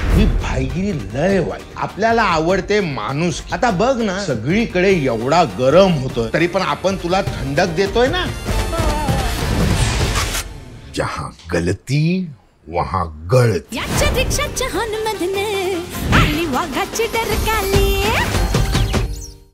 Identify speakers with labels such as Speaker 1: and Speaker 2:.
Speaker 1: ही भाईगिरी लय वाईट. आपल्याला आवडते माणूस. आता बघ ना, सगळीकडे एवढा गरम होतोय तरी पण आपण तुला थंडक देतोय ना. जहां गलती वहां गळती.
Speaker 2: याच्या रिक्षाच्या हॉर्न मधने आली वाघाची डरकाली.